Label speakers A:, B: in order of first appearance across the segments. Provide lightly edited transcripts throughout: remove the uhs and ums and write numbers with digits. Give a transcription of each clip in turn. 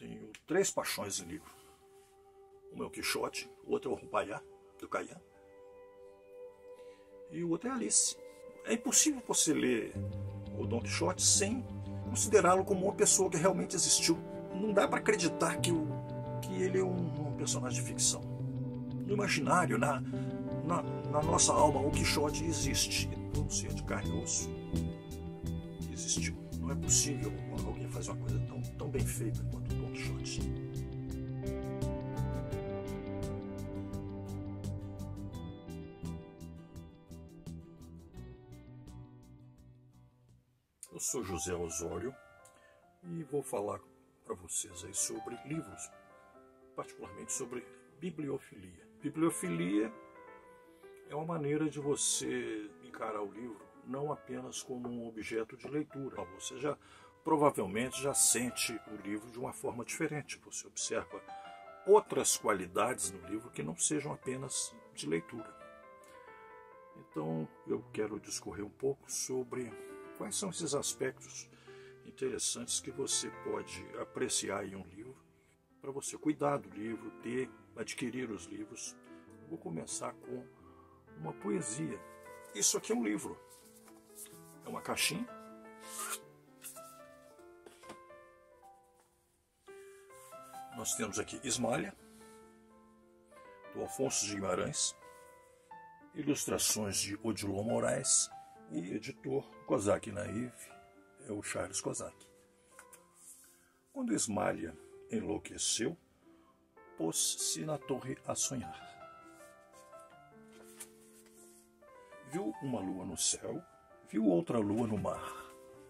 A: tenho 3 paixões em livro. Um é o Quixote, o outro é o Rupaiá, do Caian, e o outro é Alice. É impossível você ler o Dom Quixote sem considerá-lo como uma pessoa que realmente existiu. Não dá para acreditar que ele é um personagem de ficção. No imaginário, na nossa alma, o Quixote existe. Um ser de carne e osso existiu. Não é possível alguém fazer uma coisa tão bem feita quanto o Dom Quixote. Eu sou José Osório e vou falar para vocês aí sobre livros, particularmente sobre bibliofilia. Bibliofilia é uma maneira de você encarar o livro não apenas como um objeto de leitura. Você provavelmente já sente o livro de uma forma diferente. Você observa outras qualidades no livro que não sejam apenas de leitura. Então eu quero discorrer um pouco sobre quais são esses aspectos interessantes que você pode apreciar em um livro, para você cuidar do livro, adquirir os livros. Eu vou começar com uma poesia. Isso aqui é um livro. É uma caixinha. Nós temos aqui Ismália, do Afonso de Guimarães, ilustrações de Odilon Moraes e editor Kozak Naif, é o Charles Kozak. Quando Ismália enlouqueceu, pôs-se na torre a sonhar. Viu uma lua no céu, viu outra lua no mar.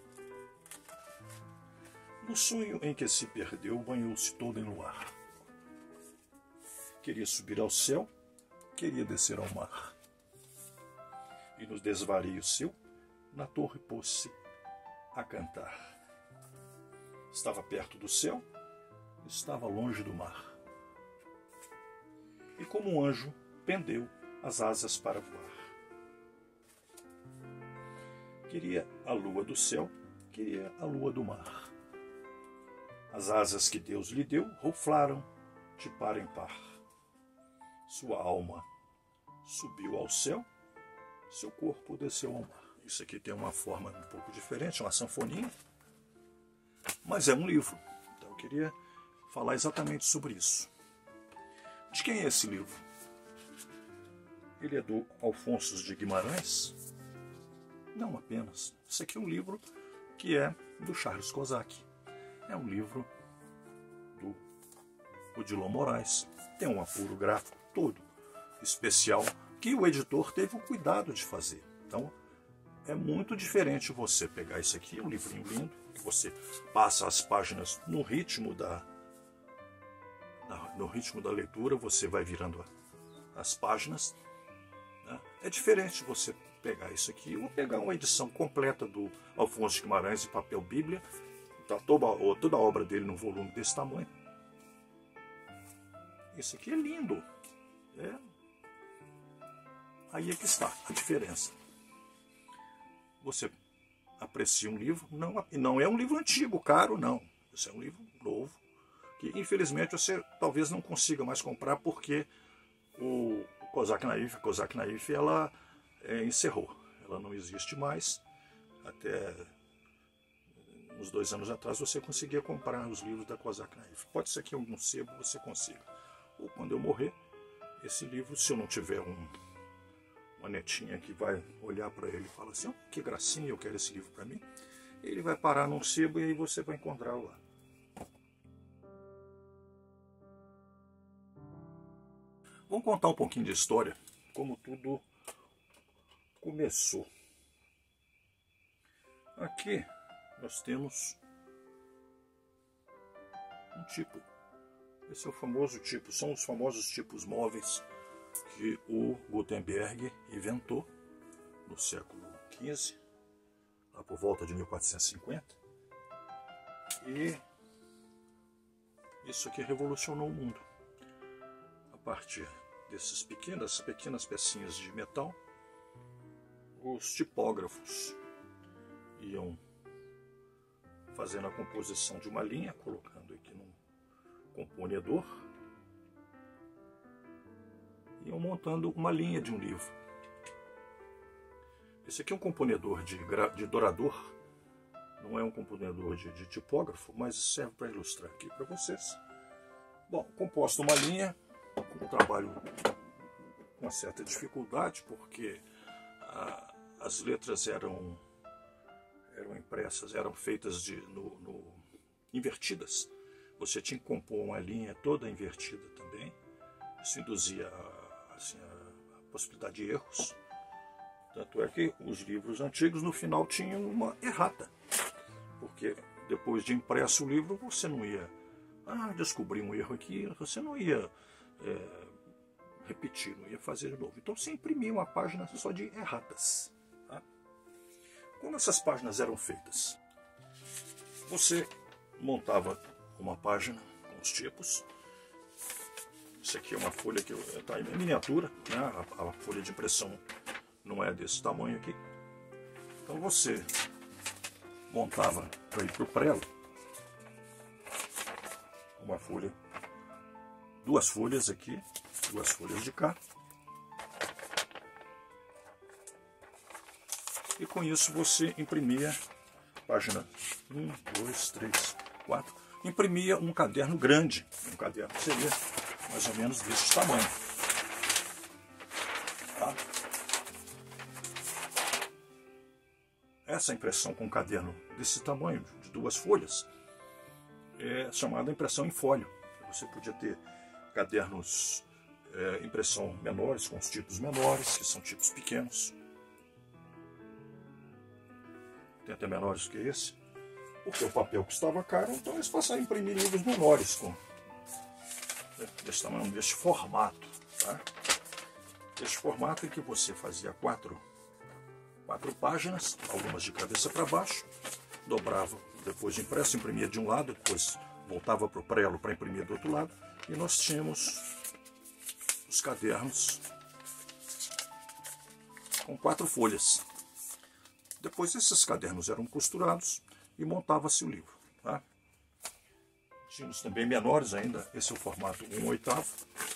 A: No sonho em que se perdeu, banhou-se toda em luar. Queria subir ao céu, queria descer ao mar. E nos desvarios seu, na torre pôs-se a cantar. Estava perto do céu, estava longe do mar. E como um anjo, pendeu as asas para voar. Queria a lua do céu, queria a lua do mar. As asas que Deus lhe deu ruflaram de par em par. Sua alma subiu ao céu, seu corpo desceu ao mar. Isso aqui tem uma forma um pouco diferente, uma sanfoninha, mas é um livro. Então eu queria falar exatamente sobre isso. De quem é esse livro? Ele é do Afonso de Guimarães? Não apenas. Esse aqui é um livro que é do Charles Kozak. É um livro do Odilon Moraes. Tem um apuro gráfico todo especial que o editor teve o cuidado de fazer. Então, é muito diferente você pegar isso aqui, um livrinho lindo, que você passa as páginas no ritmo da leitura, você vai virando as páginas. Né? É diferente você pegar isso aqui ou pegar uma edição completa do Afonso de Guimarães em papel Bíblia, tá toda a obra dele num volume desse tamanho. Isso aqui é lindo. Aí é que está a diferença. Você aprecia um livro, não é um livro antigo, caro, não. Esse é um livro novo, que infelizmente você talvez não consiga mais comprar porque o Kozak Naif, ela encerrou. Ela não existe mais. Até uns 2 anos atrás você conseguia comprar os livros da Kozak Naif. Pode ser que em algum sebo você consiga. Ou quando eu morrer, esse livro, se eu não tiver uma netinha que vai olhar para ele e falar assim, oh, que gracinha, eu quero esse livro para mim, ele vai parar num sebo e aí você vai encontrar lá. Vamos contar um pouquinho de história, como tudo começou. Aqui nós temos um tipo. Esse é o famoso tipo, são os famosos tipos móveis que o Gutenberg inventou no século XV, lá por volta de 1450. E isso aqui revolucionou o mundo. A partir dessas pequenas pecinhas de metal, os tipógrafos iam fazendo a composição de uma linha, colocando aqui componedor, e iam montando uma linha de um livro. Esse aqui é um componedor de dourador, não é um componedor de tipógrafo, mas serve para ilustrar aqui para vocês. Bom, composto uma linha, um trabalho com uma certa dificuldade, porque as letras eram impressas, eram feitas invertidas. Você tinha que compor uma linha toda invertida também. Isso induzia assim, a possibilidade de erros. Tanto é que os livros antigos no final tinham uma errata, porque depois de impresso o livro você não ia descobrir um erro aqui, você não ia repetir, não ia fazer de novo. Então você imprimia uma página só de erratas. Tá? Como essas páginas eram feitas? Você montava uma página com os tipos. Isso aqui é uma folha que está em miniatura, né? A folha de impressão não é desse tamanho aqui. Então você montava para ir para o prelo uma folha, duas folhas aqui, duas folhas de cá. E com isso você imprimia página 1, 2, 3, 4. Imprimia um caderno grande. Um caderno seria mais ou menos desse tamanho. Tá? Essa impressão com um caderno desse tamanho, de duas folhas, é chamada impressão em folho. Você podia ter cadernos impressão menores, com os tipos menores, que são tipos pequenos. Tem até menores que esse, porque o papel custava caro, então eles passaram a imprimir livros menores, desse tamanho, desse formato. Tá? Esse formato em que você fazia quatro páginas, algumas de cabeça para baixo, dobrava depois de impresso, imprimia de um lado, depois voltava para o prelo para imprimir do outro lado, e nós tínhamos os cadernos com 4 folhas. Depois esses cadernos eram costurados e montava-se o livro. Tá? Tínhamos também menores ainda, esse é o formato 1/8.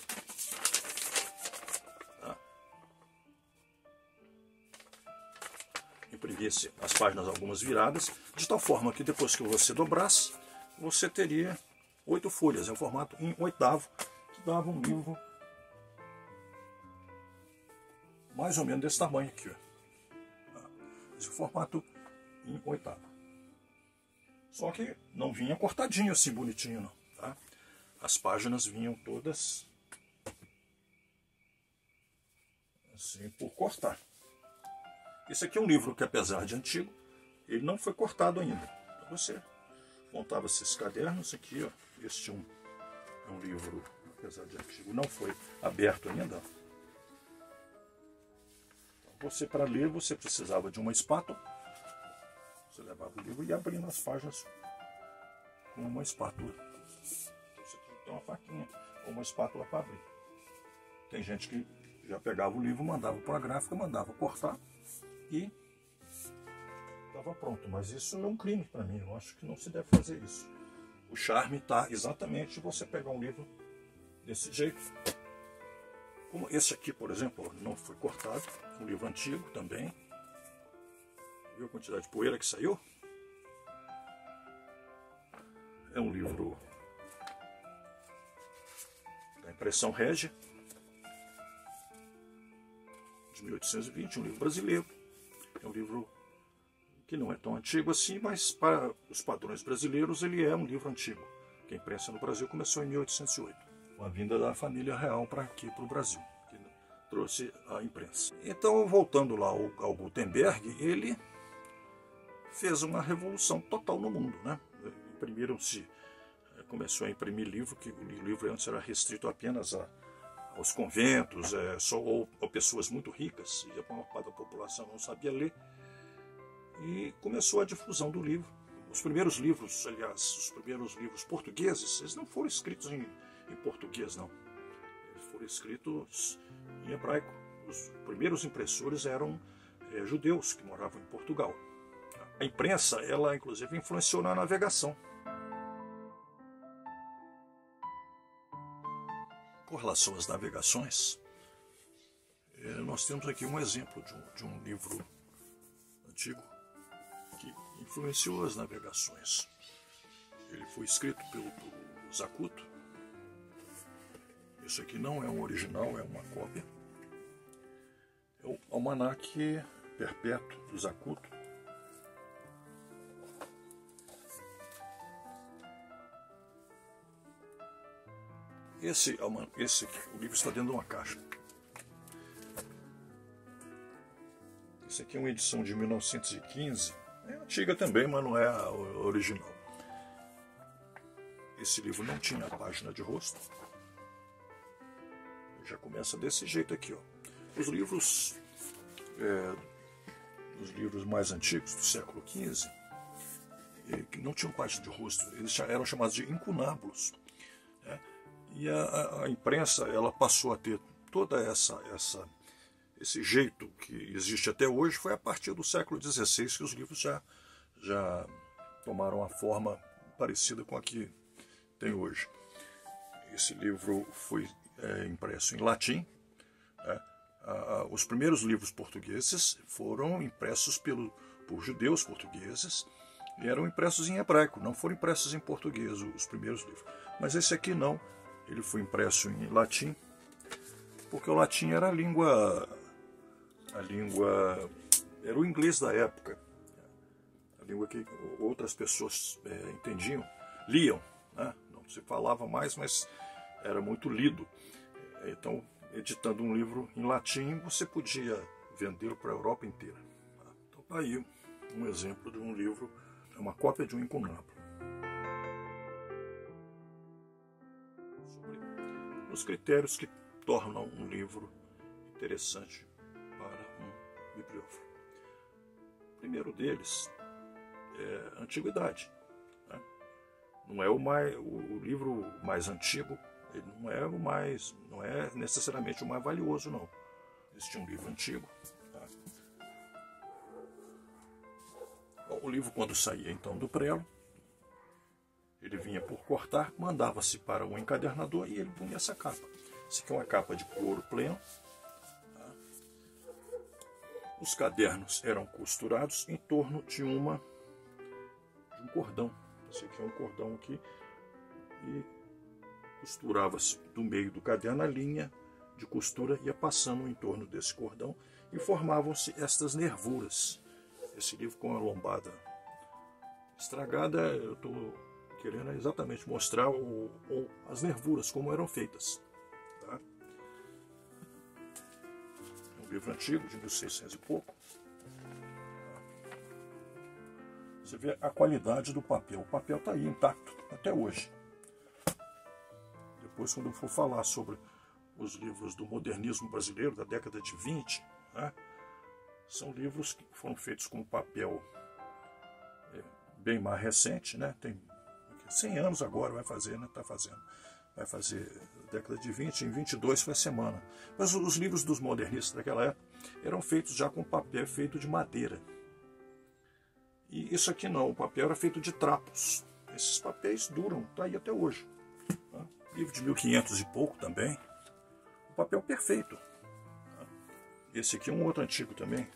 A: Tá? Imprimia-se as páginas algumas viradas, de tal forma que depois que você dobrasse, você teria 8 folhas, é o formato 1/8, que dava um livro mais ou menos desse tamanho aqui. Ó. Esse é o formato 1/8. Só que não vinha cortadinho assim, bonitinho não. Tá? As páginas vinham todas assim por cortar. Esse aqui é um livro que, apesar de antigo, ele não foi cortado ainda. Então você montava esses cadernos aqui, ó. Este é um livro, apesar de antigo, não foi aberto ainda. Então, você, para ler, você precisava de uma espátula. Você levava o livro e abria nas páginas com uma espátula. Você tem uma faquinha ou uma espátula para abrir. Tem gente que já pegava o livro, mandava para a gráfica, mandava cortar e estava pronto. Mas isso não é um crime para mim, eu acho que não se deve fazer isso. O charme está exatamente você pegar um livro desse jeito. Como esse aqui, por exemplo, não foi cortado, um livro antigo também. Viu a quantidade de poeira que saiu? É um livro da impressão Régia, de 1820, um livro brasileiro. É um livro que não é tão antigo assim, mas para os padrões brasileiros ele é um livro antigo. Que a imprensa no Brasil começou em 1808, com a vinda da família real para aqui, para o Brasil, que trouxe a imprensa. Então, voltando lá ao Gutenberg, ele fez uma revolução total no mundo, né? Começou a imprimir livro, que o livro antes era restrito apenas aos conventos, ou pessoas muito ricas, e a maior parte da população não sabia ler. E começou a difusão do livro. Os primeiros livros, aliás, os primeiros livros portugueses, eles não foram escritos em português, não. Eles foram escritos em hebraico. Os primeiros impressores eram judeus que moravam em Portugal. A imprensa, ela inclusive influenciou na navegação. Com relação às navegações, nós temos aqui um exemplo de um livro antigo que influenciou as navegações. Ele foi escrito por Zacuto. Isso aqui não é um original, é uma cópia. É o Almanaque Perpétuo do Zacuto. O livro está dentro de uma caixa. Esse aqui é uma edição de 1915. É antiga também, mas não é a original. Esse livro não tinha a página de rosto. Já começa desse jeito aqui, ó. Os livros mais antigos do século XV, que não tinham página de rosto, eles eram chamados de incunábulos. Né? E a imprensa, ela passou a ter toda esse jeito que existe até hoje. Foi a partir do século XVI que os livros já tomaram a forma parecida com a que tem hoje. Esse livro foi impresso em latim. Né? Os primeiros livros portugueses foram impressos por judeus portugueses e eram impressos em hebraico, não foram impressos em português os primeiros livros. Mas esse aqui não, ele foi impresso em latim, porque o latim era era o inglês da época, a língua que outras pessoas entendiam, liam, né? Não se falava mais, mas era muito lido. Então, editando um livro em latim, você podia vendê-lo para a Europa inteira. Então, está aí um exemplo de um livro, uma cópia de um incunábulo. Sobre os critérios que tornam um livro interessante para um bibliófilo. O primeiro deles é a antiguidade. Né? Não é o livro mais antigo, ele não é necessariamente o mais valioso, não. Existe um livro antigo. Tá? Bom, o livro, quando saía então do prelo, ele vinha por cortar, mandava-se para um encadernador e ele punha essa capa. Essa aqui é uma capa de couro pleno. Tá? Os cadernos eram costurados em torno de um cordão. Esse aqui é um cordão aqui. E costurava-se do meio do caderno, a linha de costura ia passando em torno desse cordão e formavam-se estas nervuras. Esse livro com a lombada estragada, eu estou querendo exatamente mostrar as nervuras, como eram feitas. Tá? É um livro antigo, de 1600 e pouco. Você vê a qualidade do papel. O papel está aí intacto até hoje. Depois, quando eu for falar sobre os livros do modernismo brasileiro, da década de 20, né, são livros que foram feitos com papel bem mais recente, né, tem 100 anos agora vai fazer, né, vai fazer década de 20, em 22 foi a semana. Mas os livros dos modernistas daquela época eram feitos já com papel feito de madeira. E isso aqui não, o papel era feito de trapos. Esses papéis duram, está aí até hoje. Livro de 1500 e pouco também. O papel perfeito. Esse aqui é um outro antigo também.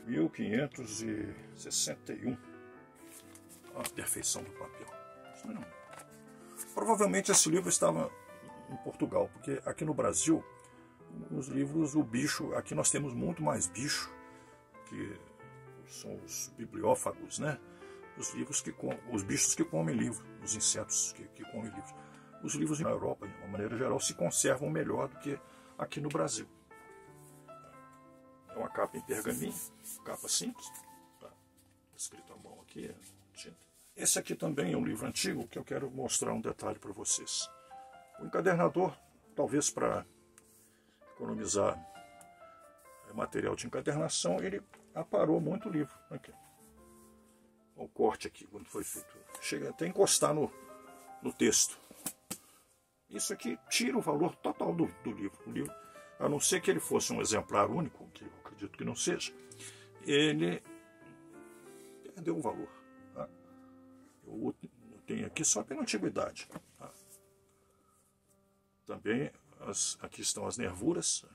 A: 1561. A perfeição do papel. Não. Provavelmente esse livro estava em Portugal, porque aqui no Brasil, os livros, o bicho, aqui nós temos muito mais bicho, que são os bibliófagos, né? Os bichos que comem livro, os insetos que comem livros. Os livros na Europa, de uma maneira geral, se conservam melhor do que aqui no Brasil. É uma capa em pergaminho, capa simples, tá escrito à mão aqui, tinta. Esse aqui também é um livro antigo que eu quero mostrar um detalhe para vocês. O encadernador, talvez para economizar material de encadernação, ele aparou muito o livro. Aqui. O corte aqui, quando foi feito. Chega até a encostar no texto. Isso aqui tira o valor total do livro. O livro, a não ser que ele fosse um exemplar único, que eu acredito que não seja, ele perdeu o valor. Tá? Eu tenho aqui só pela antiguidade. Tá? Também aqui estão as nervuras.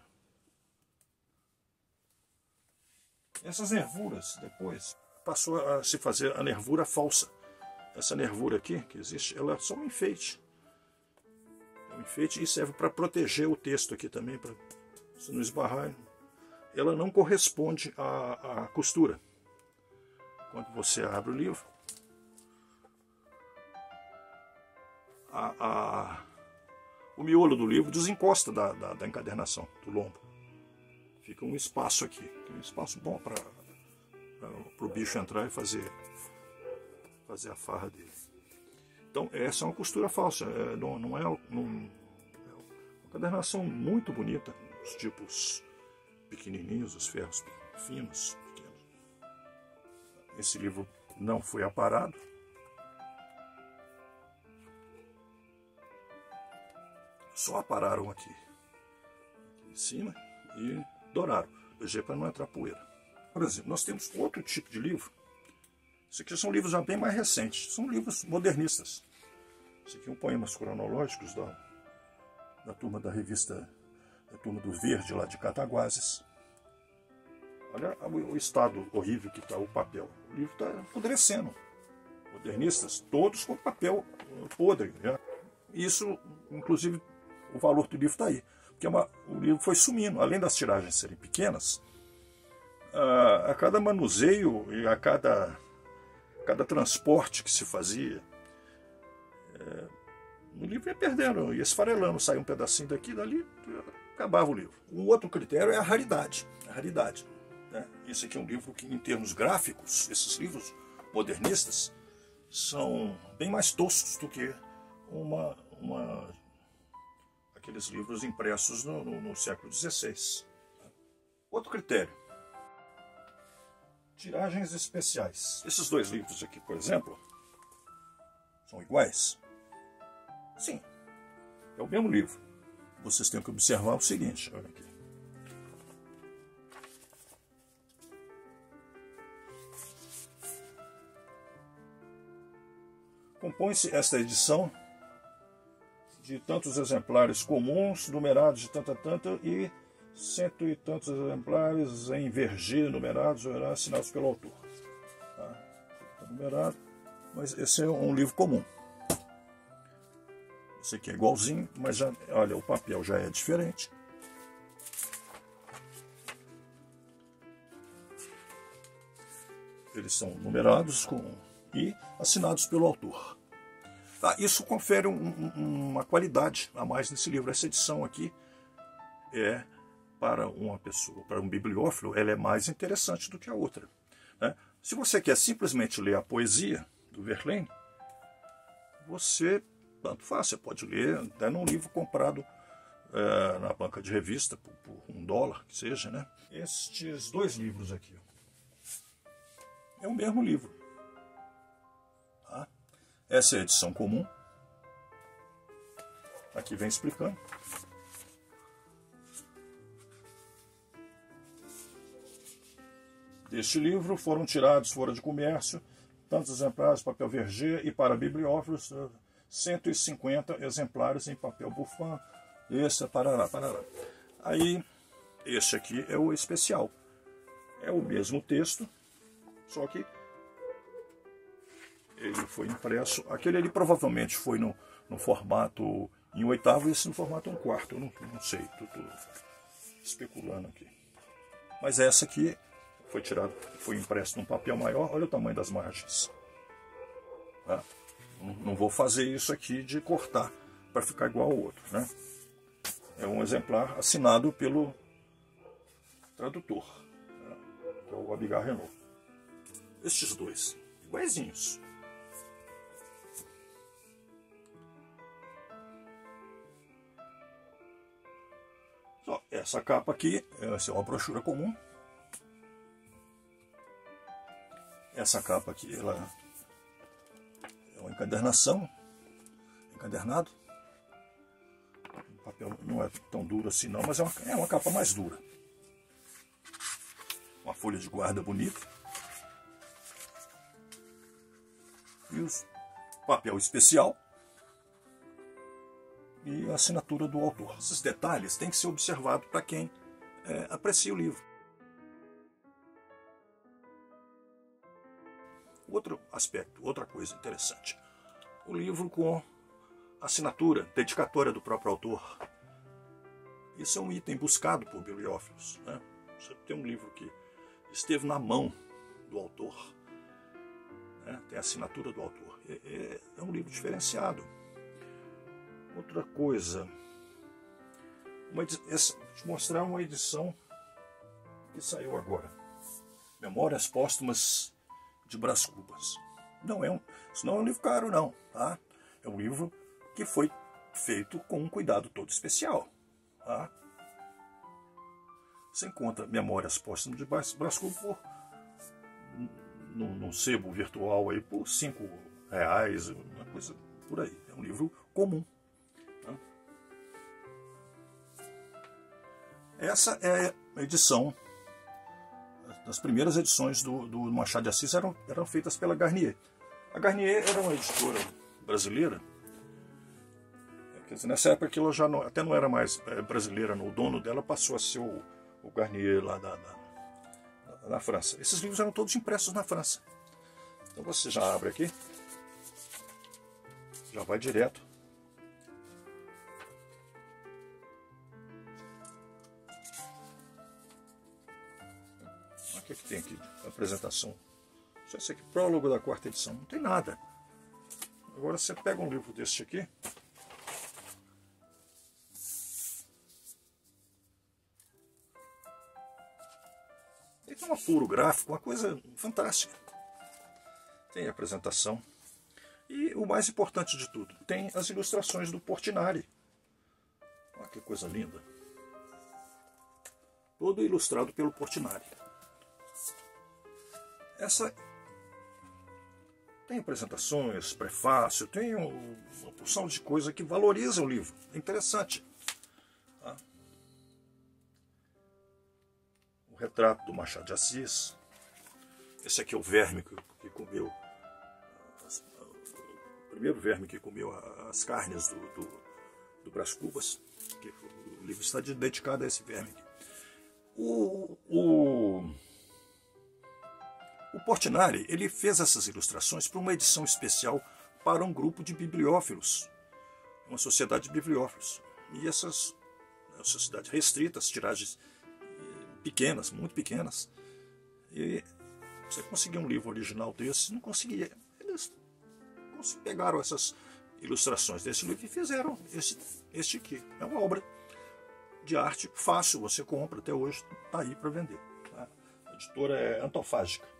A: Essas nervuras, depois, passou a se fazer a nervura falsa. Essa nervura aqui, que existe, ela é só um enfeite. É um enfeite e serve para proteger o texto aqui também, para se não esbarrar. Ela não corresponde à costura. Quando você abre o livro, o miolo do livro desencosta da encadernação, do lombo. Fica um espaço aqui, um espaço bom para o bicho entrar e fazer a farra dele. Então essa é uma costura falsa, não é uma encadernação muito bonita, os tipos pequenininhos, os ferros finos, pequenos. Esse livro não foi aparado. Só apararam aqui em cima e douraram, para não entrar poeira. Por exemplo, nós temos outro tipo de livro. Isso aqui são livros já bem mais recentes, são livros modernistas. Isso aqui é um poemas cronológicos da turma da revista, da turma do Verde, lá de Cataguases. Olha o estado horrível que está o papel. O livro está apodrecendo. Modernistas, todos com papel podre. Já. Isso, inclusive, o valor do livro está aí. Porque o livro foi sumindo. Além das tiragens serem pequenas, a cada manuseio e a cada transporte que se fazia, o livro ia perdendo, ia esfarelando, saía um pedacinho daqui e dali, acabava o livro. Um outro critério é a raridade. Né? Esse aqui é um livro que, em termos gráficos, esses livros modernistas são bem mais toscos do que aqueles livros impressos no século XVI. Outro critério: tiragens especiais. Esses dois livros aqui, por exemplo, são iguais? Sim, é o mesmo livro. Vocês têm que observar o seguinte, olha aqui. Compõe-se esta edição de tantos exemplares comuns, numerados de tanta e 100 e tantos exemplares em verger, numerados, assinados pelo autor. Tá numerado, mas esse é um livro comum. Esse aqui é igualzinho, mas já, olha, o papel já é diferente. Eles são numerados e assinados pelo autor. Isso confere uma qualidade a mais nesse livro. Essa edição aqui para uma pessoa, para um bibliófilo, ela é mais interessante do que a outra. Né? Se você quer simplesmente ler a poesia do Verlaine, tanto faz, você pode ler até num livro comprado na banca de revista por $1, que seja. Né? Estes dois livros aqui é o mesmo livro. Tá? Essa é a edição comum. Aqui vem explicando. Deste livro foram tirados fora de comércio tantos exemplares de papel verger e para bibliófilos 150 exemplares em papel Buffon. Esse é parará. Aí, este aqui é o especial. É o mesmo texto, só que ele foi impresso. Aquele ali provavelmente foi no formato em 8º e esse no formato 1/4. Eu não sei, estou especulando aqui. Mas essa aqui foi impresso num papel maior. Olha o tamanho das margens. Tá? Não vou fazer isso aqui de cortar para ficar igual ao outro. Né? É um exemplar assinado pelo tradutor, que é o Abigar Renault. Estes dois, iguaizinhos. Essa capa aqui, essa é uma brochura comum. Essa capa aqui, ela é uma encadernação, encadernado. O papel não é tão duro assim não, mas é uma capa mais dura. Uma folha de guarda bonita. E o papel especial. e a assinatura do autor. Esses detalhes têm que ser observados para quem aprecia o livro. Outro aspecto, outra coisa interessante. O livro com assinatura, dedicatória do próprio autor. Isso é um item buscado por bibliófilos, né? Você tem um livro que esteve na mão do autor, né? Tem a assinatura do autor. É um livro diferenciado. Outra coisa, vou te mostrar uma edição que saiu agora. Memórias Póstumas de Brás Cubas. Isso não é um livro caro, não. Tá? É um livro que foi feito com um cuidado todo especial. Tá? Você encontra Memórias Póstumas de Brás Cubas num sebo virtual aí por R$5, uma coisa por aí. É um livro comum. Tá? Essa é a edição. As primeiras edições do Machado de Assis eram feitas pela Garnier. A Garnier era uma editora brasileira. Quer dizer, nessa época ela já até não era mais brasileira. O dono dela passou a ser o Garnier lá na França. Esses livros eram todos impressos na França. Então você já abre aqui. Já vai direto. O que tem aqui? Apresentação. Só esse aqui, prólogo da 4ª edição. Não tem nada. Agora você pega um livro deste aqui. Ele tem um apuro gráfico, uma coisa fantástica. Tem a apresentação. E o mais importante de tudo, tem as ilustrações do Portinari. Olha que coisa linda. Todo ilustrado pelo Portinari. Essa tem apresentações, prefácio, tem uma porção de coisa que valoriza o livro. É interessante. Tá? O retrato do Machado de Assis. Esse aqui é o verme que comeu. O primeiro verme que comeu as carnes do Brás Cubas. O livro está dedicado a esse verme aqui. O Portinari, ele fez essas ilustrações para uma edição especial para um grupo de bibliófilos, uma sociedade de bibliófilos. E essas sociedades restritas, tiragens pequenas, muito pequenas. E você conseguia um livro original desse, não conseguia. Eles pegaram essas ilustrações desse livro e fizeram este aqui. É uma obra de arte fácil, você compra até hoje, está aí para vender. Tá? A editora é Antofágica.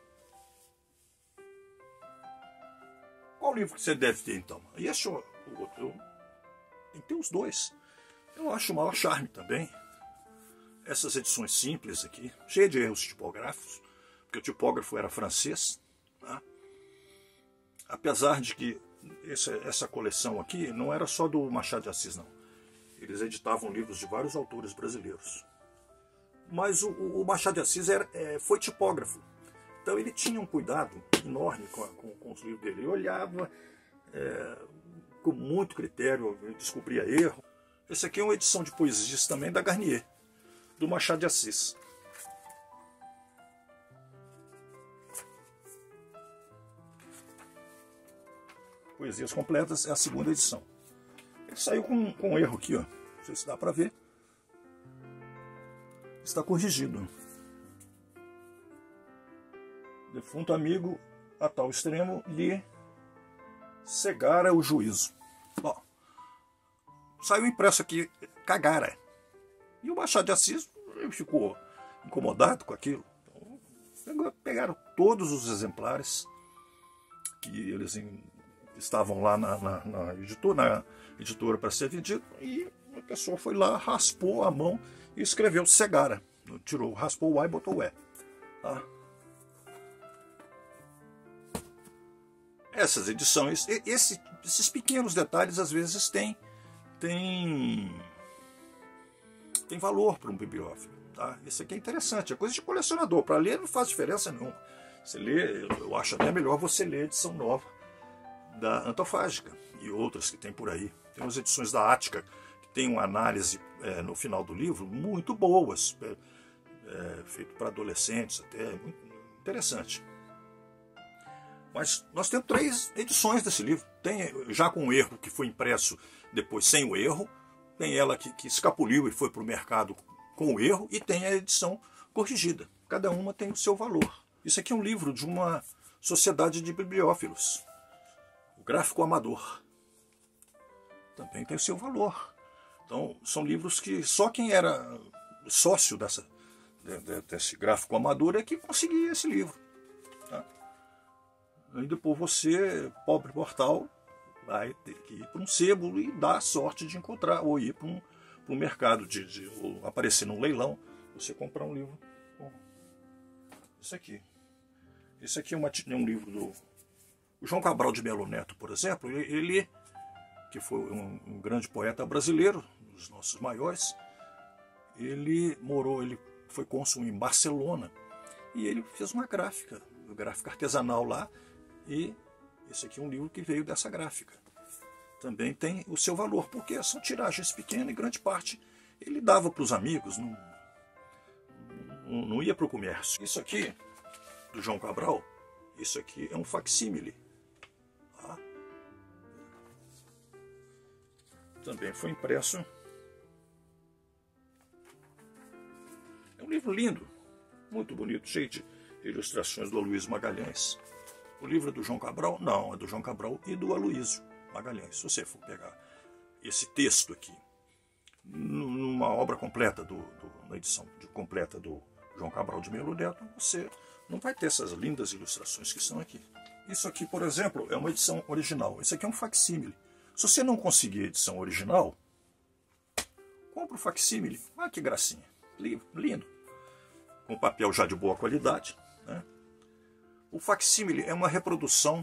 A: Qual livro que você deve ter, então? E esse o outro, tem que ter os dois. Eu acho o maior charme também. Essas edições simples aqui, cheias de erros tipográficos, porque o tipógrafo era francês. Tá? Apesar de que essa coleção aqui não era só do Machado de Assis, não. Eles editavam livros de vários autores brasileiros. Mas o Machado de Assis foi tipógrafo. Então ele tinha um cuidado enorme com os livros dele. Ele olhava com muito critério, descobria erro. Esse aqui é uma edição de poesias também da Garnier, do Machado de Assis. Poesias Completas é a 2ª edição. Ele saiu com um erro aqui, ó. Não sei se dá para ver. Está corrigido. Defunto amigo, a tal extremo, lhe cegara o juízo. Ó, saiu impresso aqui, cagara. E o Machado de Assis ele ficou incomodado com aquilo. Então, pegaram todos os exemplares que eles estavam lá na editora para ser vendido, e a pessoa foi lá, raspou a mão e escreveu cegara. Raspou o A e botou o E. Tá? Essas edições, esses pequenos detalhes às vezes têm valor para um bibliófilo. Tá? Esse aqui é interessante, é coisa de colecionador. Para ler não faz diferença nenhuma. Você lê, eu acho até melhor você ler a edição nova da Antofágica e outras que tem por aí. Tem umas edições da Ática, que tem uma análise no final do livro muito boas, feito para adolescentes, até muito interessante. Mas nós temos 3 edições desse livro. Tem já com o erro, que foi impresso depois sem o erro, tem ela que escapuliu e foi para o mercado com o erro, e tem a edição corrigida. Cada uma tem o seu valor. Isso aqui é um livro de uma sociedade de bibliófilos. O Gráfico Amador. Também tem o seu valor. Então, são livros que só quem era sócio desse Gráfico Amador é que conseguia esse livro. Tá? E depois você, pobre mortal, vai ter que ir para um sebo e dar a sorte de encontrar, ou ir para um mercado, ou aparecer num leilão, você comprar um livro. Bom, isso aqui. Esse aqui é um livro do João Cabral de Melo Neto, por exemplo. Ele, que foi um grande poeta brasileiro, um dos nossos maiores, ele foi cônsul em Barcelona, e ele fez uma gráfica artesanal lá, e esse aqui é um livro que veio dessa gráfica. Também tem o seu valor, porque são tiragens pequenas e grande parte ele dava para os amigos, não ia para o comércio. Isso aqui, do João Cabral, isso aqui é um facsímile. Tá? Também foi impresso. É um livro lindo, muito bonito, cheio de ilustrações do Aloysio Magalhães. O livro é do João Cabral? Não, é do João Cabral e do Aloysio Magalhães. Se você for pegar esse texto aqui, numa obra completa, na edição completa do João Cabral de Melo Neto, você não vai ter essas lindas ilustrações que são aqui. Isso aqui, por exemplo, é uma edição original. Isso aqui é um facsímile. Se você não conseguir a edição original, compra o facsímile. Olha que gracinha. Lindo. Com papel já de boa qualidade, né? O facsímile é uma reprodução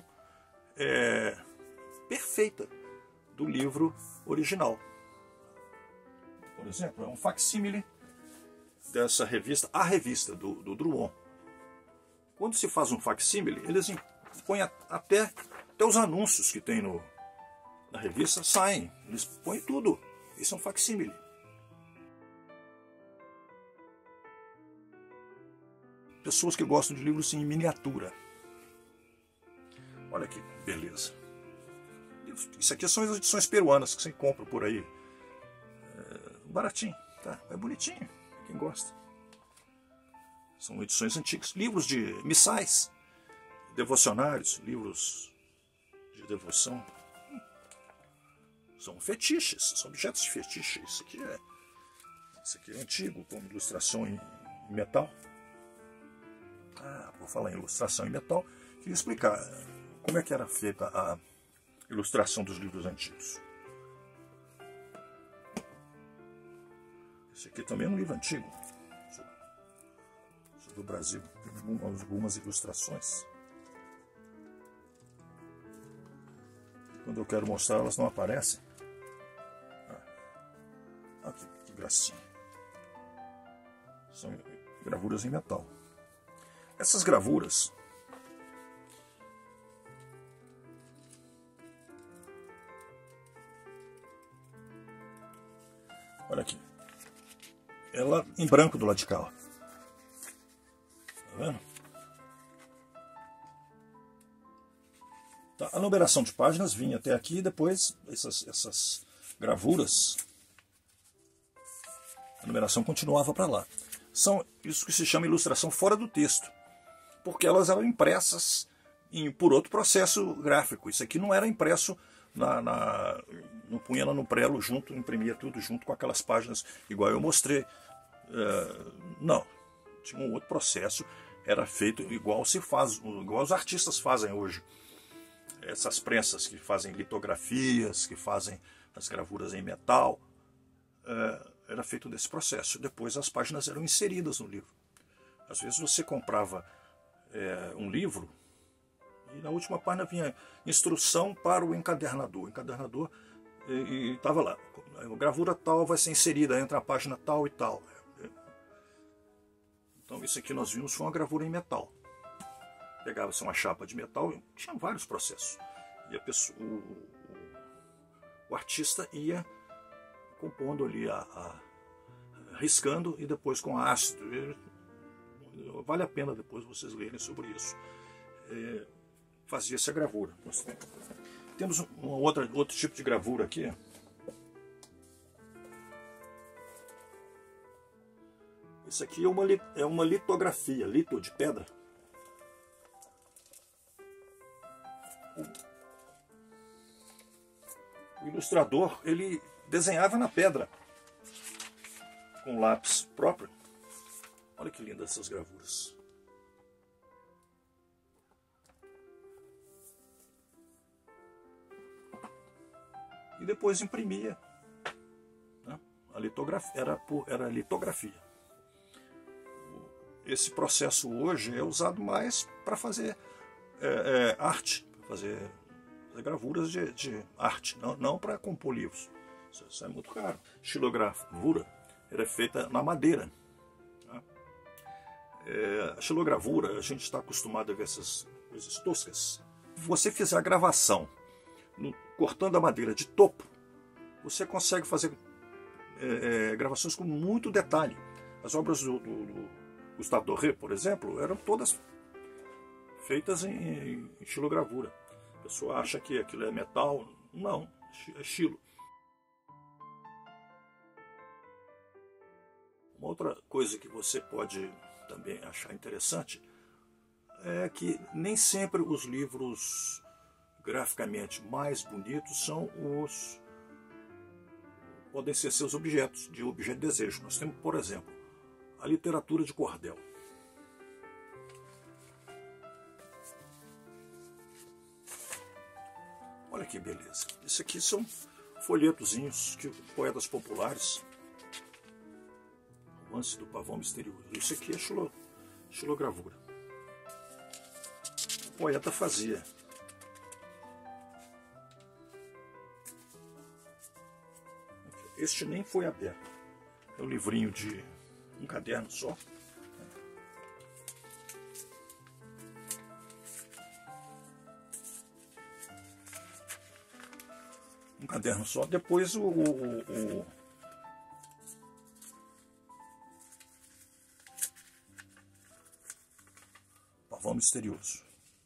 A: perfeita do livro original. Por exemplo, é um facsímile dessa revista, a revista do Drummond. Quando se faz um facsímile, eles põem até os anúncios que tem na revista saem. Eles põem tudo. Isso é um facsímile. Pessoas que gostam de livros em miniatura. Olha que beleza. Isso aqui são as edições peruanas que você compra por aí. Baratinho, tá? É bonitinho. Quem gosta. São edições antigas. Livros de missais, devocionários, livros de devoção. São fetiches, são objetos de fetiche. Isso aqui é antigo, com ilustração em metal. Por falar em ilustração em metal, queria explicar como é que era feita a ilustração dos livros antigos. Esse aqui também é um livro antigo, sobre o Brasil. Tem algumas ilustrações. Quando eu quero mostrar, elas não aparecem. Olha que gracinha. São gravuras em metal. Essas gravuras olha aqui, ela em branco do lado de cá, ó. Tá vendo? Tá, a numeração de páginas vinha até aqui, e depois essas gravuras, a numeração continuava para lá. São isso que se chama ilustração fora do texto, porque elas eram impressas por outro processo gráfico. Isso aqui não era impresso não punha ela no prelo junto, imprimia tudo junto com aquelas páginas igual eu mostrei. Não, tinha um outro processo, era feito igual igual os artistas fazem hoje. Essas prensas que fazem litografias, que fazem as gravuras em metal, era feito desse processo. Depois as páginas eram inseridas no livro. Às vezes você comprava um livro e na última página vinha instrução para o encadernador. O encadernador e estava lá, a gravura tal vai ser inserida entre a página tal e tal. Então isso aqui nós vimos foi uma gravura em metal. Pegava-se uma chapa de metal, tinha vários processos. E a pessoa, o artista ia compondo ali, riscando e depois com ácido. Vale a pena depois vocês lerem sobre isso. Fazia essa gravura. Nós temos outro tipo de gravura aqui. Isso aqui é uma litografia, lito de pedra. O ilustrador, ele desenhava na pedra com lápis próprio. Olha que lindas essas gravuras. E depois imprimia, né? A litografia era litografia. Esse processo hoje é usado mais para fazer arte, para fazer gravuras de arte, não para compor livros. Isso é muito caro. Xilogravura era feita na madeira. Tá? A xilogravura, a gente está acostumado a ver essas coisas toscas. Se você fizer a gravação cortando a madeira de topo, você consegue fazer gravações com muito detalhe. As obras do Gustave Doré, por exemplo, eram todas feitas em xilogravura. A pessoa acha que aquilo é metal. Não, é xilo. Uma outra coisa que você pode também achar interessante é que nem sempre os livros graficamente mais bonitos podem ser seus objetos de desejo. Nós temos, por exemplo, a literatura de cordel. Olha que beleza. Isso aqui são folhetozinhos que poetas populares, Romance do Pavão Misterioso. Isso aqui é xilogravura. O poeta fazia. Este nem foi aberto. É um livrinho de um caderno só. Um caderno só. Depois o Pavão Misterioso.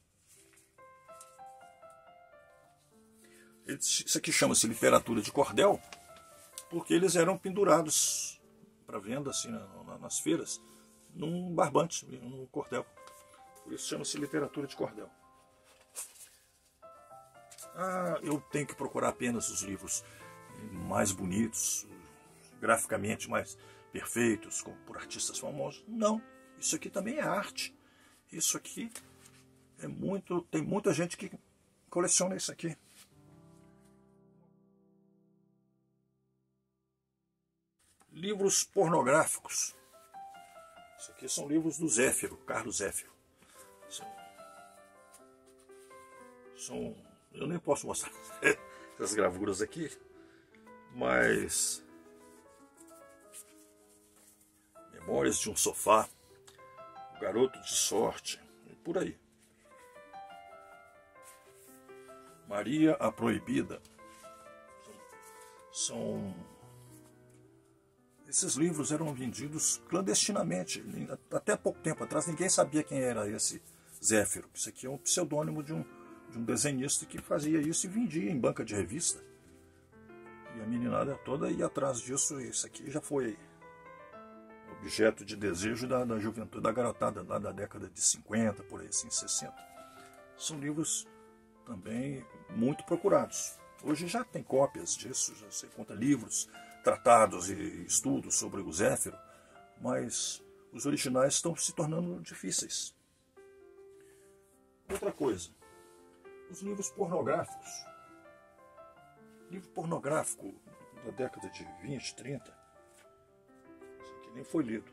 A: Isso aqui chama-se literatura de cordel, porque eles eram pendurados para venda assim nas feiras, num barbante, num cordel. Por isso chama-se literatura de cordel. Eu tenho que procurar apenas os livros mais bonitos, graficamente mais perfeitos, por artistas famosos. Não, isso aqui também é arte. Isso aqui tem muita gente que coleciona isso aqui. Livros pornográficos. Isso aqui são livros do Zéfiro, Carlos Zéfiro. Eu nem posso mostrar essas gravuras aqui, mas Memórias de um Sofá, O Garoto de Sorte, e por aí. Maria a Proibida. Esses livros eram vendidos clandestinamente. Até pouco tempo atrás ninguém sabia quem era esse Zéfiro. Isso aqui é um pseudônimo de um desenhista que fazia isso e vendia em banca de revista. E a meninada toda ia atrás disso. Isso aqui já foi objeto de desejo da juventude, da garotada lá da década de 50, por aí assim, 60. São livros também muito procurados. Hoje já tem cópias disso, já se encontra livros, tratados e estudos sobre o Zéfiro, mas os originais estão se tornando difíceis. Outra coisa, os livros pornográficos. Livro pornográfico da década de 20, 30, isso aqui nem foi lido.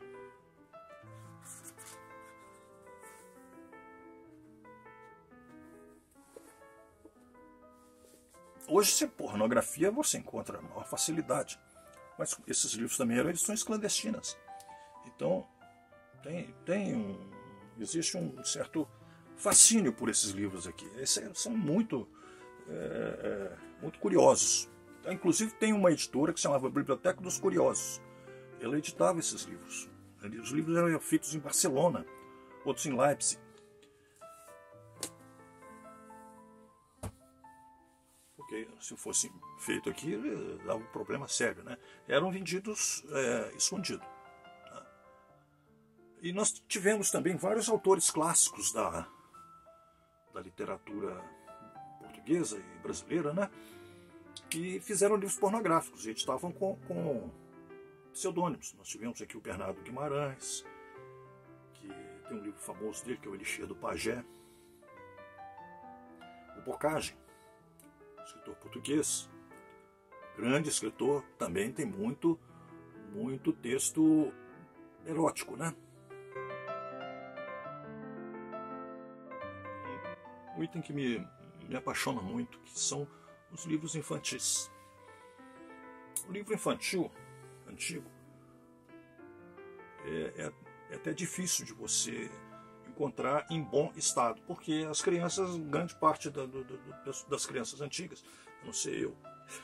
A: Hoje, se pornografia, você encontra maior facilidade. Mas esses livros também eram edições clandestinas. Então, existe um certo fascínio por esses livros aqui. Esses são muito muito curiosos. Inclusive tem uma editora que se chamava Biblioteca dos Curiosos. Ela editava esses livros. Os livros eram feitos em Barcelona, outros em Leipzig. Porque se fosse feito aqui, dava um problema sério, né? Eram vendidos escondidos. Tá? E nós tivemos também vários autores clássicos da literatura portuguesa e brasileira, né? Que fizeram livros pornográficos e editavam com pseudônimos. Nós tivemos aqui o Bernardo Guimarães, que tem um livro famoso dele, que é o Elixir do Pajé. O Bocage, escritor português, grande escritor, também tem muito texto erótico, né? Um item que me apaixona muito, que são os livros infantis. O livro infantil, antigo, é até difícil de você encontrar em bom estado, porque as crianças, grande parte das crianças antigas, a não ser eu,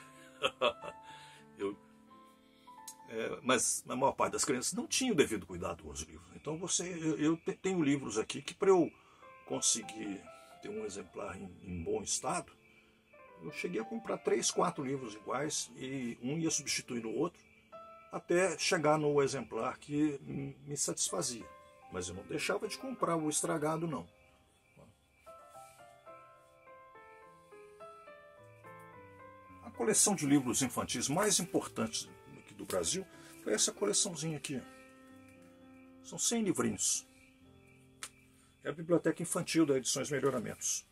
A: mas a maior parte das crianças não tinha o devido cuidado com os livros. Então eu tenho livros aqui que, para eu conseguir ter um exemplar em bom estado, eu cheguei a comprar 3, 4 livros iguais e um ia substituindo o outro até chegar no exemplar que me satisfazia. Mas eu não deixava de comprar o estragado, não. A coleção de livros infantis mais importante aqui do Brasil foi essa coleçãozinha aqui. São 100 livrinhos. É a Biblioteca Infantil da Edições Melhoramentos.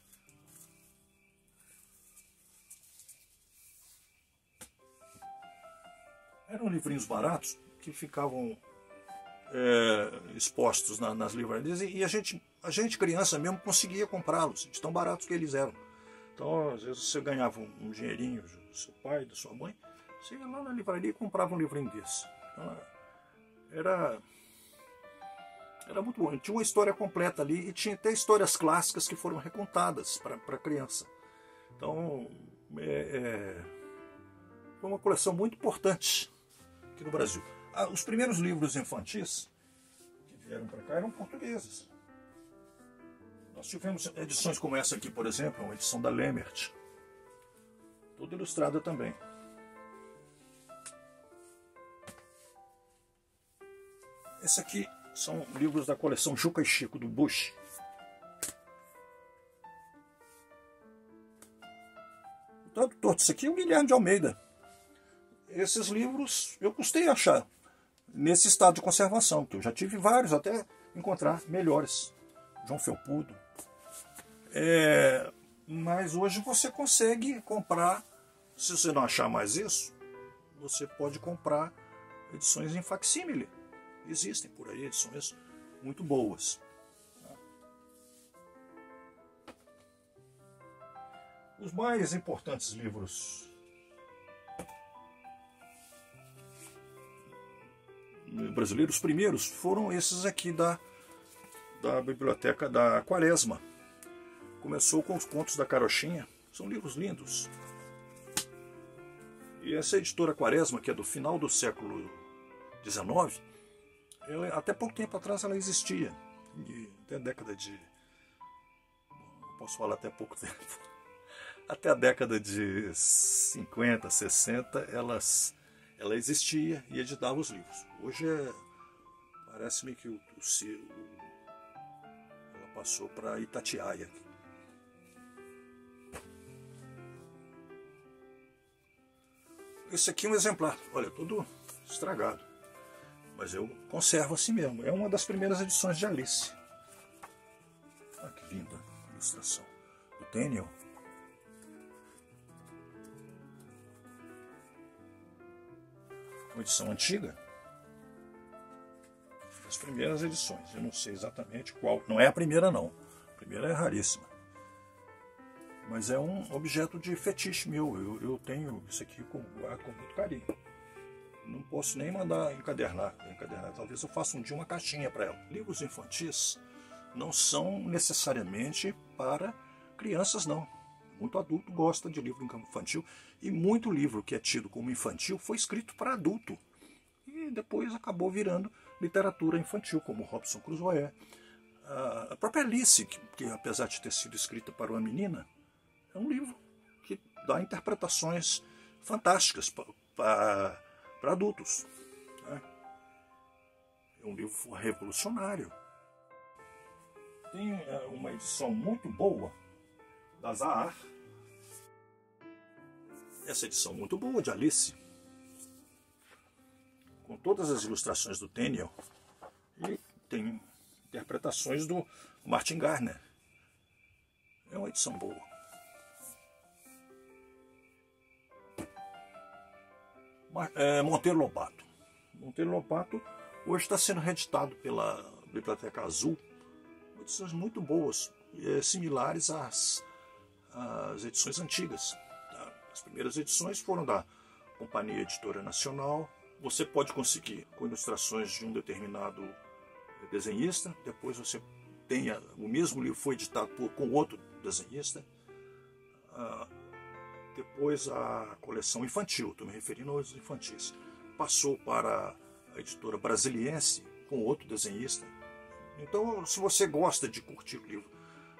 A: Eram livrinhos baratos que ficavam expostos nas livrarias e a gente criança mesmo conseguia comprá-los, de tão baratos que eles eram. Então, às vezes você ganhava um dinheirinho do seu pai, da sua mãe, você ia lá na livraria e comprava um livrinho desse. Então, era muito bom. Tinha uma história completa ali e tinha até histórias clássicas que foram recontadas para a criança. Então, foi uma coleção muito importante aqui no Brasil. Os primeiros livros infantis que vieram para cá eram portugueses. Nós tivemos edições como essa aqui, por exemplo, uma edição da Lemert, toda ilustrada também. Esse aqui são livros da coleção Juca e Chico, do Bush. O tradutor disso aqui é o Guilherme de Almeida. Esses livros eu custei achar nesse estado de conservação, que eu já tive vários até encontrar melhores. João Felpudo. Mas hoje você consegue comprar, se você não achar mais isso, você pode comprar edições em facsímile. Existem por aí edições muito boas. Os mais importantes livros brasileiros, os primeiros, foram esses aqui da biblioteca da Quaresma. Começou com os Contos da Carochinha, são livros lindos. E essa editora Quaresma, que é do final do século XIX, até pouco tempo atrás ela existia. E até a década de... Não posso falar até pouco tempo. Até a década de 50, 60, ela existia e editava os livros. Hoje parece-me que ela passou para Itatiaia. Esse aqui é um exemplar, olha, todo estragado. Mas eu conservo assim mesmo. É uma das primeiras edições de Alice. Olha que linda a ilustração do Tenniel. Uma edição antiga. Das primeiras edições. Eu não sei exatamente qual. Não é a primeira, não. A primeira é raríssima. Mas é um objeto de fetiche meu. Eu tenho isso aqui com muito carinho. Não posso nem mandar encadernar. Talvez eu faça um dia uma caixinha para ela. Livros infantis não são necessariamente para crianças, não. Muito adulto gosta de livro infantil, e muito livro que é tido como infantil foi escrito para adulto. E depois acabou virando literatura infantil, como Robinson Crusoe. A própria Alice, que apesar de ter sido escrita para uma menina, é um livro que dá interpretações fantásticas para adultos. Né? É um livro revolucionário. Tem uma edição muito boa da Zahar. Essa edição muito boa de Alice, com todas as ilustrações do Tenniel, e tem interpretações do Martin Gardner. É uma edição boa. Monteiro Lobato. Monteiro Lobato hoje está sendo reeditado pela Biblioteca Azul. Edições muito boas, similares às edições antigas. Tá? As primeiras edições foram da Companhia Editora Nacional. Você pode conseguir com ilustrações de um determinado desenhista. Depois você tem o mesmo livro foi editado com outro desenhista. Depois a coleção infantil, estou me referindo aos infantis, passou para a editora Brasiliense com outro desenhista. Então, se você gosta de curtir o livro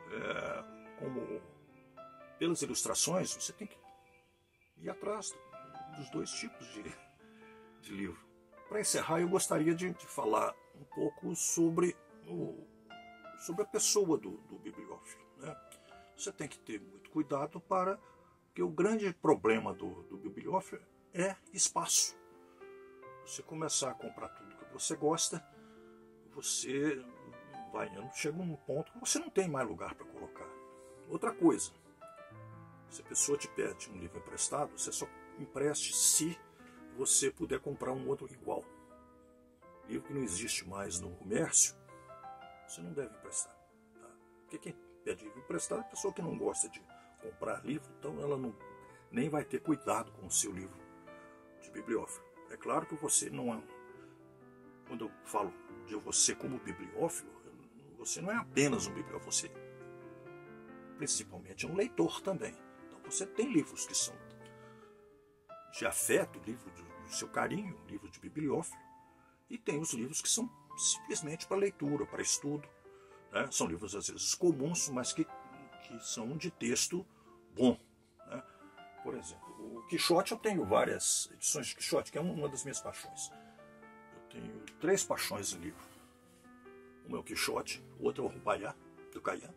A: pelas ilustrações, você tem que ir atrás dos dois tipos de livro. Para encerrar, eu gostaria de falar um pouco sobre a pessoa do bibliófilo. Né? Você tem que ter muito cuidado porque o grande problema do bibliófilo é espaço. Você começar a comprar tudo que você gosta, você chega num ponto que você não tem mais lugar para colocar. Outra coisa, se a pessoa te pede um livro emprestado, você só empreste se você puder comprar um outro igual. Livro que não existe mais no comércio, você não deve emprestar. Tá? Porque quem pede livro emprestado é a pessoa que não gosta de comprar livro, então ela nem vai ter cuidado com o seu livro de bibliófilo. É claro que você não é... Quando eu falo de você como bibliófilo, você não é apenas um bibliófilo, você principalmente é um leitor também. Então você tem livros que são de afeto, livro do seu carinho, livro de bibliófilo, e tem os livros que são simplesmente para leitura, para estudo. Né? São livros às vezes comuns, mas que são de texto bom. Né? Por exemplo, o Quixote, eu tenho várias edições de Quixote, que é uma das minhas paixões. Eu tenho 3 paixões em livro. Um é o Quixote, o outro é o Rupaiá, do Caian,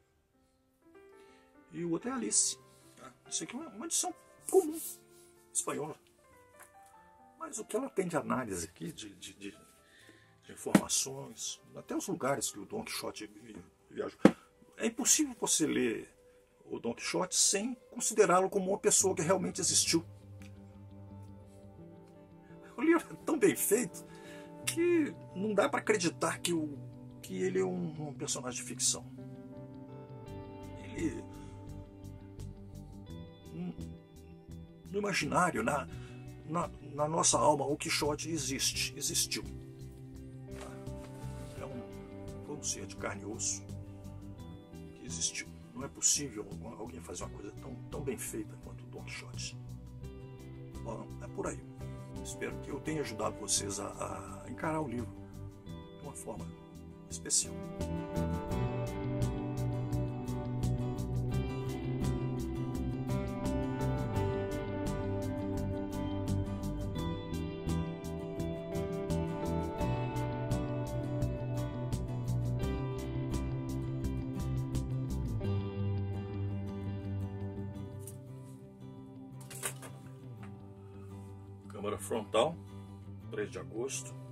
A: e o outro é Alice. Isso aqui é uma edição comum, espanhola. Mas o que ela tem de análise aqui, de informações, até os lugares que o Dom Quixote viajou. É impossível você ler o Dom Quixote sem considerá-lo como uma pessoa que realmente existiu. O livro é tão bem feito que não dá para acreditar que ele é um personagem de ficção. Ele... No imaginário, na nossa alma, o Quixote existiu. É um ser de carne e osso que existiu. Não é possível alguém fazer uma coisa tão bem feita quanto o Dom Quixote. Bom, é por aí. Espero que eu tenha ajudado vocês a encarar o livro de uma forma especial. Câmara frontal, 3 de agosto